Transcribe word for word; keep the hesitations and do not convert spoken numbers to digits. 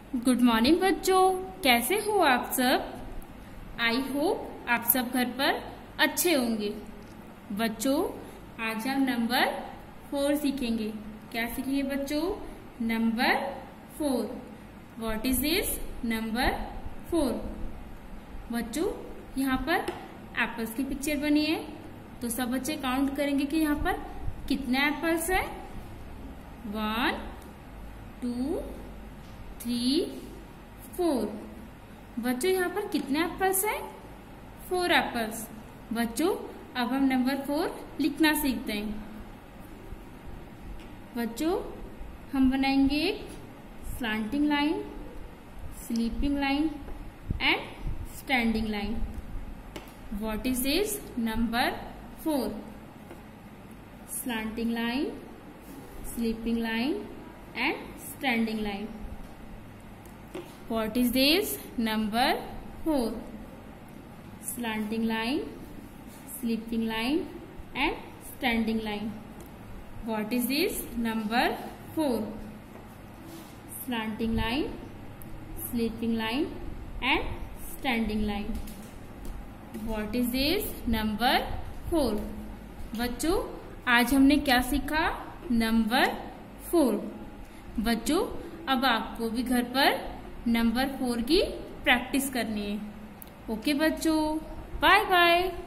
Good morning बच्चों, कैसे हो आप सब। आई होप आप सब घर पर अच्छे होंगे। बच्चों, आज हम नंबर फोर सीखेंगे। क्या सीखेंगे बच्चों? Number four. What is this number four? बच्चों, यहाँ पर एप्पल्स की पिक्चर बनी है, तो सब बच्चे काउंट करेंगे कि यहाँ पर कितने एप्पल्स हैं। One, two, three, four. बच्चों, यहाँ पर कितने एप्पल्स हैं? Four apples. बच्चों, अब हम नंबर फोर लिखना सीखते हैं। बच्चों, हम बनाएंगे एक slanting line, sleeping line and standing line. What is this number four? Slanting line, sleeping line and standing line. What is this number four? Slanting line, sleeping line and standing line. What is this number four? Slanting line, sleeping line and standing line. What is this number four? बच्चों, आज हमने क्या सीखा? Number four. बच्चों, अब आपको भी घर पर नंबर फोर की प्रैक्टिस करनी है। ओके बच्चों, बाय बाय।